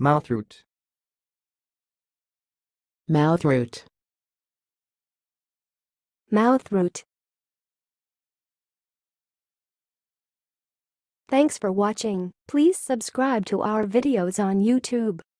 mouthroot, mouthroot, mouthroot. Thanks for watching. Please subscribe to our videos on YouTube.